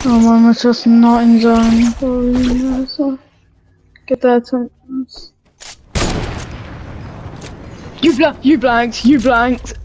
Oh man, muss das 9 sein. Also. Get that sentence. You blanked, you blanked.